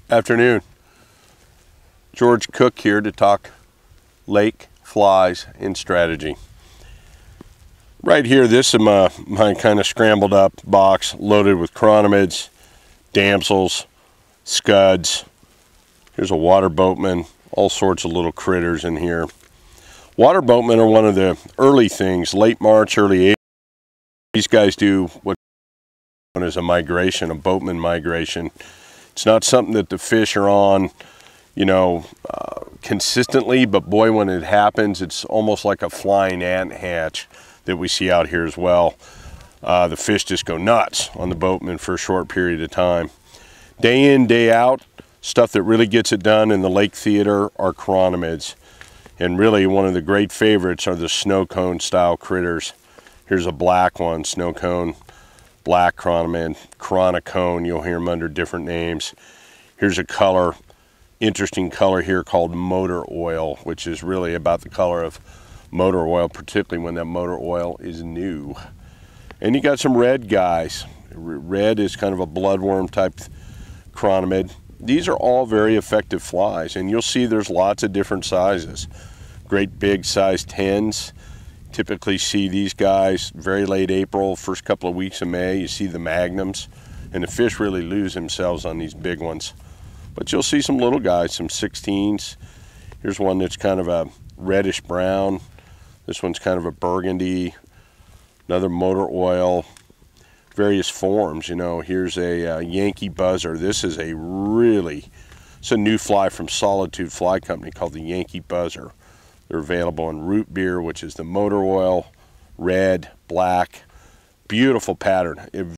Afternoon. George Cook here to talk lake flies and strategy. Right here, this is my kind of scrambled up box loaded with chironomids, damsels, scuds. Here's a water boatman, all sorts of little critters in here. Water boatmen are one of the early things, late March, early April. These guys do what's known as a migration, a boatman migration. It's not something that the fish are on, consistently, but boy, when it happens, it's almost like a flying ant hatch that we see out here as well. The fish just go nuts on the boatman for a short period of time. Day in, day out, stuff that really gets it done in the lake theater are chironomids. And really one of the great favorites are the snow cone style critters. Here's a black one, snow cone, black chironomid, cone. You'll hear them under different names. Here's a color, interesting color here called motor oil, which is really about the color of motor oil, particularly when that motor oil is new. And you got some red guys. Red is kind of a bloodworm type chironomid. These are all very effective flies, and you'll see there's lots of different sizes. Great big size 10s. Typically see these guys very late April, first couple of weeks of May. You see the magnums, and the fish really lose themselves on these big ones. But you'll see some little guys, some 16s. Here's one that's kind of a reddish brown. This one's kind of a burgundy. Another motor oil. Various forms, Here's a Yankee buzzer. This is it's a new fly from Solitude Fly Company called the Yankee buzzer. They're available in root beer, which is the motor oil, red, black, beautiful pattern.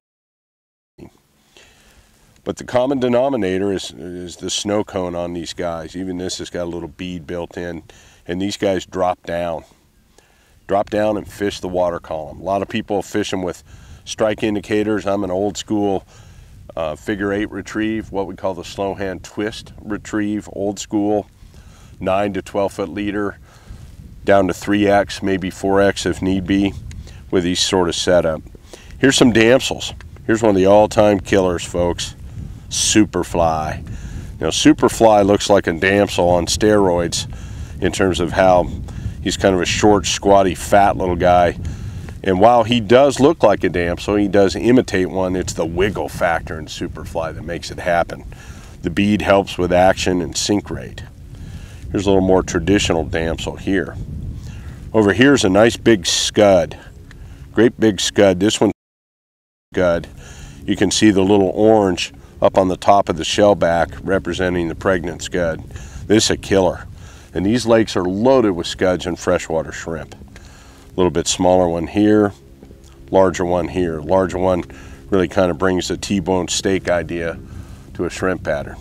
But the common denominator is the snow cone on these guys. Even this has got a little bead built in, and these guys drop down and fish the water column. A lot of people fish them with strike indicators. I'm an old school figure 8 retrieve, what we call the slow hand twist retrieve, old school, 9 to 12 foot leader, down to 3X, maybe 4X if need be, with these sort of setup. Here's some damsels. Here's one of the all-time killers, folks. Superfly. Superfly looks like a damsel on steroids in terms of how he's kind of a short, squatty, fat little guy. And while he does look like a damsel, he does imitate one. It's the wiggle factor in Superfly that makes it happen. The bead helps with action and sink rate. Here's a little more traditional damsel here. Over here is a nice big scud. Great big scud. This one's scud. You can see the little orange up on the top of the shell back representing the pregnant scud. This is a killer. And these lakes are loaded with scuds and freshwater shrimp. A little bit smaller one here, larger one here. Larger one really kind of brings the T-bone steak idea to a shrimp pattern.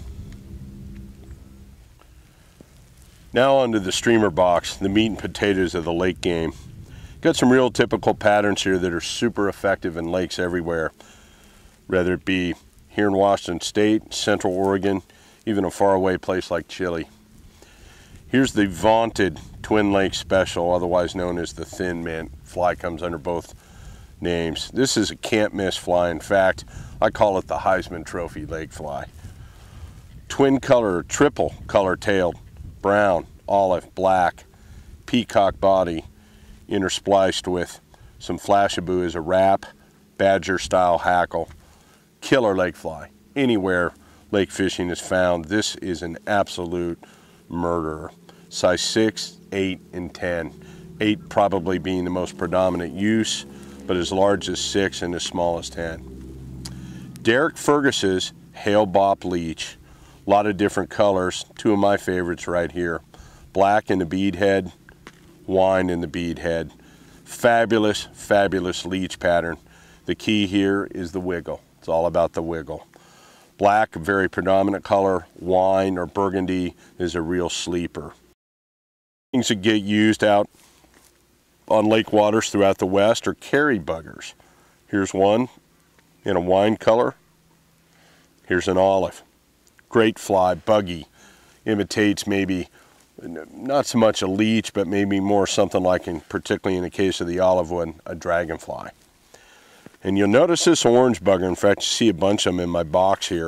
Now onto the streamer box, the meat and potatoes of the lake game. Got some real typical patterns here that are super effective in lakes everywhere, whether it be here in Washington State, Central Oregon, even a faraway place like Chile. Here's the vaunted Twin Lake Special, otherwise known as the Thin Mint. Fly comes under both names. This is a can't miss fly. In fact, I call it the Heisman Trophy lake fly. Twin color, triple color tailed, brown, olive, black, peacock body, interspliced with some flashaboo as a wrap, badger style hackle. Killer lake fly. Anywhere lake fishing is found, this is an absolute murderer. Size 6, 8, and 10. 8 probably being the most predominant use, but as large as 6 and as small as 10. Derek Fergus's Hail Bop Leech. A lot of different colors. Two of my favorites right here. Black in the bead head, wine in the bead head. Fabulous, fabulous leech pattern. The key here is the wiggle. It's all about the wiggle. Black, a very predominant color. Wine or burgundy is a real sleeper. Things that get used out on lake waters throughout the West are carry buggers. Here's one in a wine color. Here's an olive. Great fly, buggy. Imitates maybe, not so much a leech, but maybe more something like, particularly in the case of the olive one, a dragonfly. And you'll notice this orange bugger. In fact, you see a bunch of them in my box here.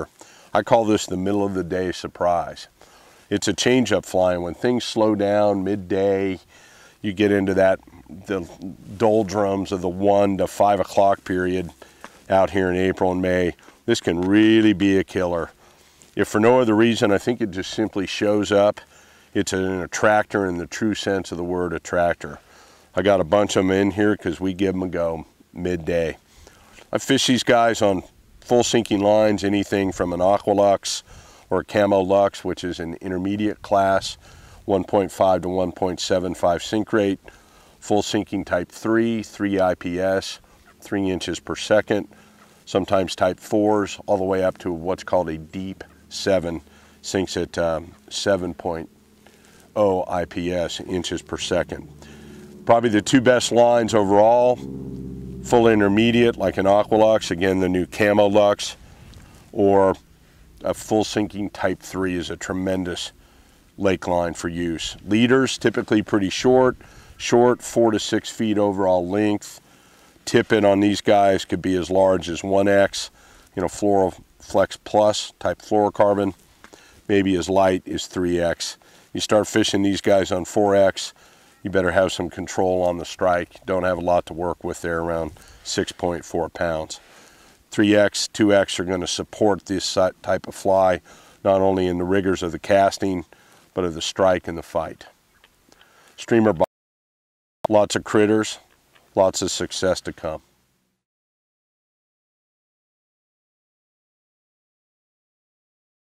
I call this the middle of the day surprise. It's a change-up fly, and when things slow down midday, you get into the doldrums of the 1 to 5 o'clock period out here in April and May. This can really be a killer. If for no other reason, I think it just simply shows up. It's an attractor in the true sense of the word attractor. I got a bunch of them in here because we give them a go midday. I fish these guys on full sinking lines, anything from an Aqualux or a Camo Lux, which is an intermediate class, 1.5 to 1.75 sink rate, full sinking type 3, 3 IPS, 3 inches per second, sometimes type 4s, all the way up to what's called a deep 7, sinks at 7.0 IPS, inches per second. Probably the 2 best lines overall, full intermediate like an Aqualux, again the new Camo Lux, or a full sinking type 3 is a tremendous lake line for use. Leaders typically pretty short, 4 to 6 feet overall length. Tippet on these guys could be as large as 1X, Fluoroflex Plus type fluorocarbon, maybe as light as 3X. You start fishing these guys on 4X, you better have some control on the strike. Don't have a lot to work with there, around 6.4 pounds. 3X, 2X are going to support this type of fly, not only in the rigors of the casting, but of the strike and the fight. Streamer box, lots of critters, lots of success to come.